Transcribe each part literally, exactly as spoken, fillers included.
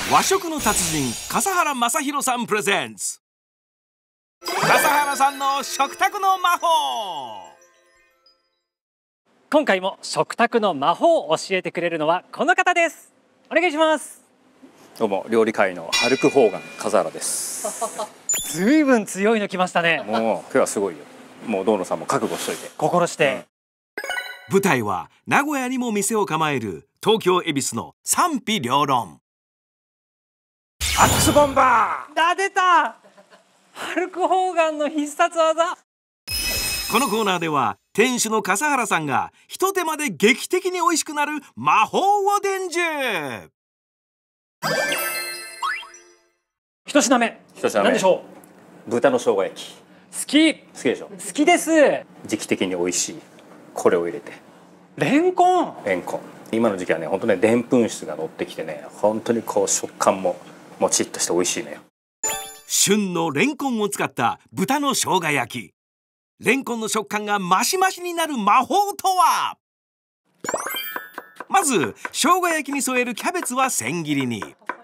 和食の達人笠原将弘さんプレゼンツ、笠原さんの食卓の魔法。 今回も食卓の魔法を教えてくれるのはこの方です。お願いします。 どうも、料理界のハルク・ホーガン笠原です。 ずいぶん強いの来ましたね。 もう今日はすごいよ。もう堂野さんも覚悟しといて。 心して、 うん、舞台は名古屋にも店を構える東京恵比寿の賛否両論。 アックスボンバー。 だ、出た。ハルク・ホーガンの必殺技。 このコーナーでは店主の笠原さんがひと手間で劇的に美味しくなる魔法を伝授。 一品目、 一品目何でしょう。豚の生姜焼き。 好き。 好きでしょ。 好きです。 時期的に美味しいこれを入れて。 レンコン。 レンコン、今の時期はね、本当ね、でんぷん質が乗ってきてね、本当にこう食感ももちっとして美味しいのよ。 旬のレンコンを使った豚の生姜焼き。レンコンの食感がマシマシになる魔法とは。まず生姜焼きに添えるキャベツは千切りに、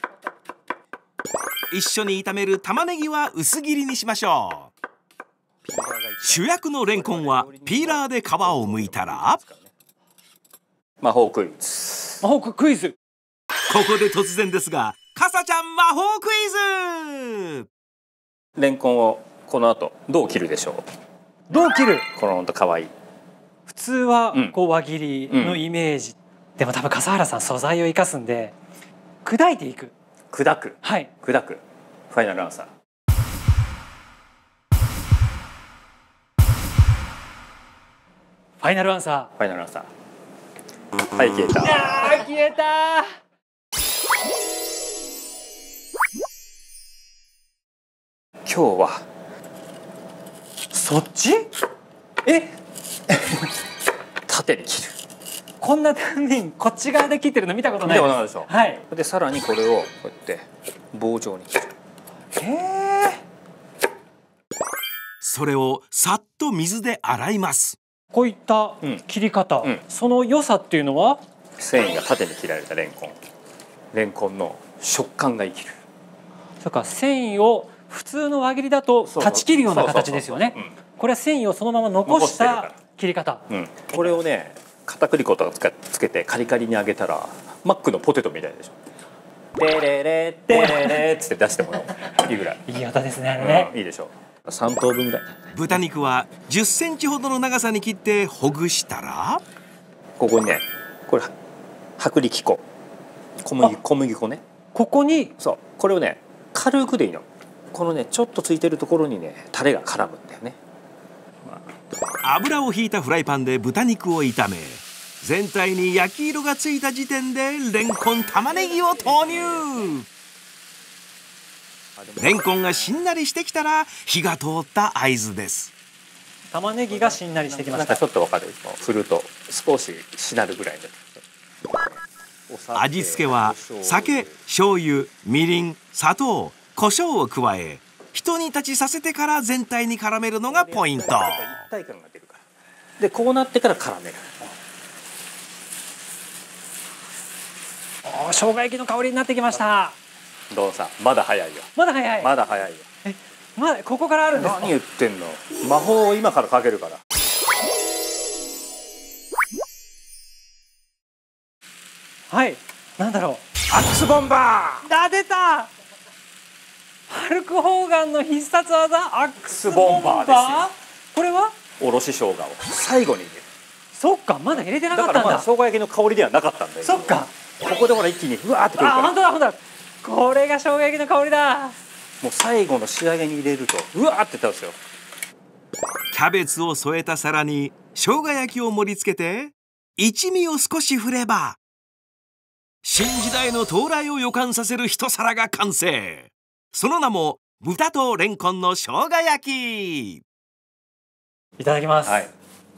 一緒に炒める玉ねぎは薄切りにしましょう。主役のレンコンはピーラーで皮を剥いたら、 魔法クイズ。 魔法クイズ。 ここで突然ですが、かさちゃん魔法クイズ。 レンコンをこの後どう切るでしょう。 どう切る。 このほんと可愛い。 普通はこう輪切りのイメージ、うん、でも多分笠原さん素材を生かすんで砕いていく。 砕く。 はい。 砕く。ファイナルアンサー。 ファイナルアンサー。 ファイナルアンサー。はい、消えた。 いやー、消えた。 今日はそっち？え？ 縦に切る。 こんな断面こっち側で切ってるの見たことないです。 見たことないでしょ。 はい。 でさらにこれをこうやって棒状に切る。 へえ。 それをさっと水で洗います。 こういった切り方、うん、その良さっていうのは、 繊維が縦に切られたレンコン。レンコンの食感が生きる。 そうか、繊維を普通の輪切りだと断ち切るような形ですよね。これは繊維をそのまま残した切り方。 うん、これをね、片栗粉とかつけてカリカリに揚げたらマックのポテトみたいでしょ。デレレデレレっつって出してもらおう。いいぐらい。 いい音ですね、あれね。 うん、いいでしょう。さん等分ぐらい。 豚肉はじゅっセンチほどの長さに切ってほぐしたら、 ここにね、これ薄力粉、小麦小麦粉ね。 ここに、 そう、これをね軽くでいいの。このねちょっとついてるところにねタレが絡むんだよね。 油をひいたフライパンで豚肉を炒め、全体に焼き色がついた時点でレンコン玉ねぎを投入。レンコンがしんなりしてきたら火が通った合図です。 玉ねぎがしんなりしてきました。 なんかちょっとわかる。振ると少ししなるぐらいで。 味付けは酒、醤油、みりん、砂糖、胡椒を加え、ひと煮立ちさせてから全体に絡めるのがポイント。 一体感が出るから。でこうなってから絡める。 お、生姜焼きの香りになってきました。 どうさ、まだ早いよ。 まだ早い。 まだ早いよ。 え、まだここからあるんですか。 何言ってんの。魔法を今からかけるから。 はい。なんだろう。 アックスボンバー。 だ、出た。ハルク・ホーガンの必殺技アックスボンバーですよ。これはおろし生姜を最後に入れる。 そっか、まだ入れてなかったんだ。 だからまだ生姜焼きの香りではなかったんだよ。 そっか。 ここでほら一気にうわーってくるから。 あ、本当だ本当だ。これが生姜焼きの香りだ。 もう最後の仕上げに入れるとうわーって倒すよ。 キャベツを添えた皿に生姜焼きを盛り付けて、一味を少し振れば新時代の到来を予感させる一皿が完成。その名も豚とレンコンの生姜焼き。 いただきます。はい、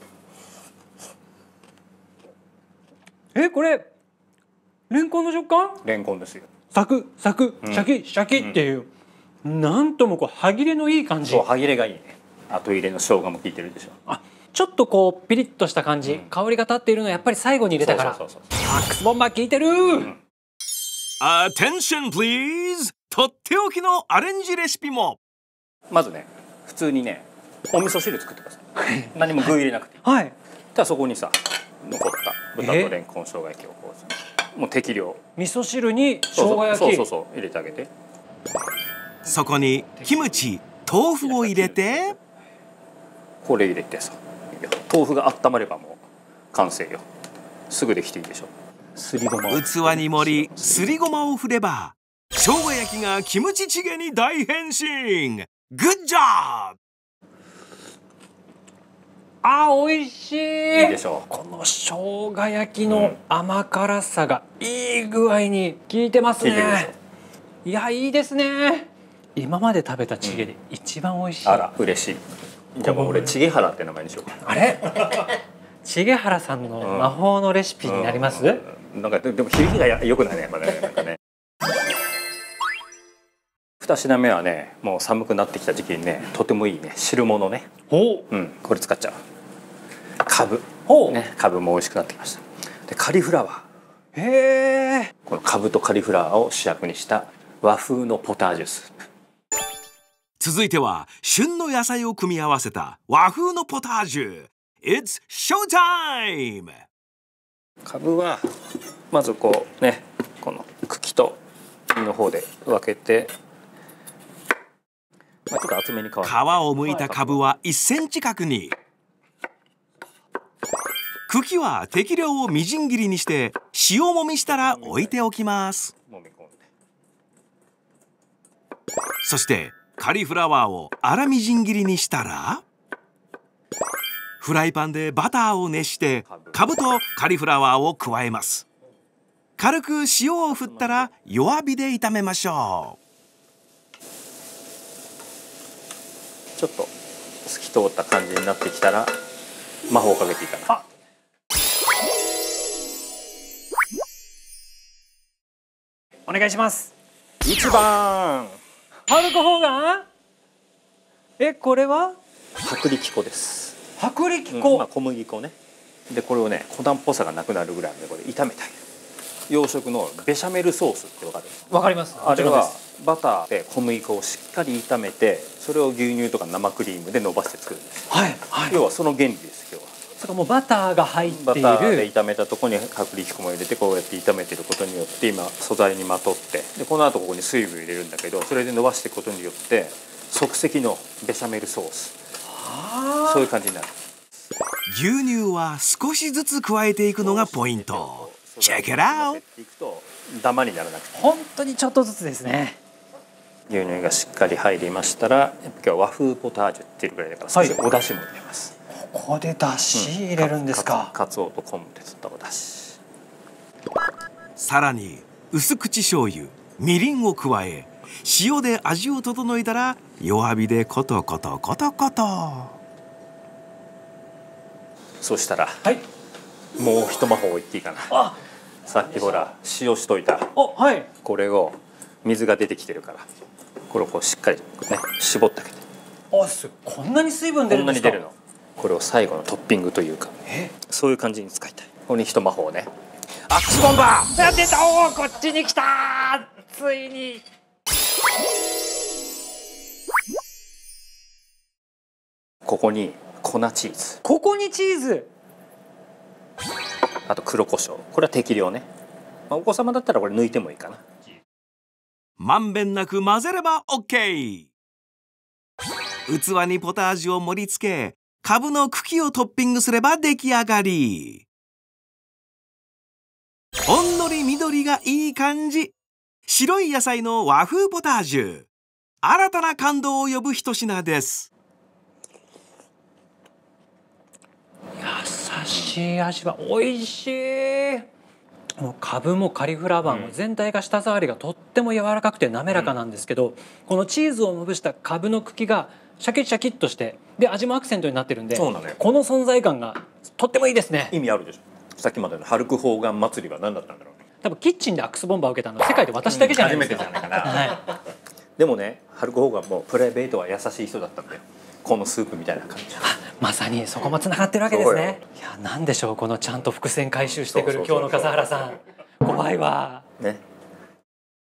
え、これレンコンの食感？ レンコンですよ。 サクサク、シャキシャキっていう、うん、なんともこう歯切れのいい感じ。 そう、歯切れがいいね。後入れの生姜も効いてるでしょ。 あ、ちょっとこうピリッとした感じ、うん、香りが立っているのはやっぱり最後に入れたから。アックスボンバー効いてる、うん。 Attention please! とっておきのアレンジレシピも。 まずね、普通にね、お味噌汁作ってください。何も具入れなくていい。 はい。 ただそこにさ、残った豚とレンコン生姜焼きをこう、もう適量。 味噌汁に生姜焼き。 そうそうそう、入れてあげて。 そこにキムチ、豆腐を入れて、 これ入れてさ、豆腐が温まればもう完成よ。すぐできていいでしょ。すりごまを器に盛り、すりごまを振れば生姜焼きがキムチチゲに大変身。Good job! あ、美味しい。 いいでしょう。 この生姜焼きの甘辛さがいい具合に効いてますね。 効いてるでしょ。 いや、いいですね。今まで食べたチゲで一番美味しい。 あら、嬉しい。じゃあもう俺チゲハラって名前にしようか。 あれチゲハラさんの魔法のレシピになります？ うんうん、なんかでも響きが良くないね、やっぱね。なんかね。二品目はね、もう寒くなってきた時期にね、とてもいいね、汁物ね。 ほう。 うん、これ使っちゃう。カブ。 ほう。 ね、カブも美味しくなってきました。で、カリフラワー。 へえ。 このカブとカリフラワーを主役にした和風のポタージュスープ。 続いては旬の野菜を組み合わせた和風のポタージュ。It's showtime! カブはまずこうね、この茎と実の方で分けて、まあ、ちょっと厚めに皮皮を剥いたカブはいっセンチ角に、茎は適量をみじん切りにして塩もみしたら置いておきます。 揉み込んで、 そしてカリフラワーを粗みじん切りにしたら、フライパンでバターを熱してカブとカリフラワーを加えます。軽く塩を振ったら弱火で炒めましょう。 ちょっと透き通った感じになってきたら魔法をかけていいかな。 お願いします。 一番ハルコホーガン。え、これは薄力粉です。 薄力うん、 粉、 まあ、小麦粉ね。でこれをね、粉っぽさがなくなるぐらいまでこれ炒めてあげる。洋食のベシャメルソースってわかる？ わかります。 あれはもちろんです。 バターで小麦粉をしっかり炒めて、それを牛乳とか生クリームで伸ばして作るんです。 はいはい。 要はその原理です。今日はそれもうバターが入っている。 バターで炒めたところに薄力粉も入れて、こうやって炒めてることによって今素材にまとって、でこの後ここに水分入れるんだけど、それで伸ばしていくことによって即席のベシャメルソース、そういう感じになる。 牛乳は少しずつ加えていくのがポイント。Check it out! ダマにならなくて、 本当にちょっとずつですね。 牛乳がしっかり入りましたら、やっぱ今日は和風ポタージュっていうぐらいだから少しお出汁も入れます。 ここで出汁入れるんですか。 かつおと昆布で取ったお出汁。 さらに薄口醤油、みりんを加え、塩で味を整えたら弱火でコトコトコトコト。 そしたら、 はい。 もう一魔法言っていいかな。 あ、 さっきほら塩しといたお、はい。 これを、水が出てきてるから、これをこうしっかりね絞ってあげて。 あ、すこんなに水分出こるんですか。 んなに出るの。これを最後のトッピングというか、そういう感じに使いたい。ここに一魔法ね。アックスボンバー。 やってた。おー、こっちに来たー。ついに。 ここに粉チーズ、 ここにチーズ。 あと黒胡椒。これは適量ね。まあ、お子様だったらこれ抜いてもいいかな。 まんべんなく混ぜれば OK。 器にポタージュを盛り付け、カブの茎をトッピングすれば出来上がり。ほんのり緑がいい感じ。白い野菜の和風ポタージュ、新たな感動を呼ぶ一品です。 優しい味は美味しい。もうカブもカリフラワーも全体が舌触りがとっても柔らかくて滑らかなんですけど、うん、このチーズをまぶしたカブの茎がシャキシャキッとして、で味もアクセントになってるんで、 そうなのよ。 この存在感がとってもいいですね。 意味あるでしょ。さっきまでのハルクホーガン祭りは何だったんだろうね。 多分キッチンでアックスボンバーを受けたのは世界で私だけじゃないですか、 うん、初めてじゃないかな、 はい、 でもね、ハルクホーガンもプライベートは優しい人だったんだよ。このスープみたいな感じ。 まさにそこもつながってるわけですね。いや、なんでしょう、このちゃんと伏線回収してくる今日の笠原さん、怖いわ。 ね、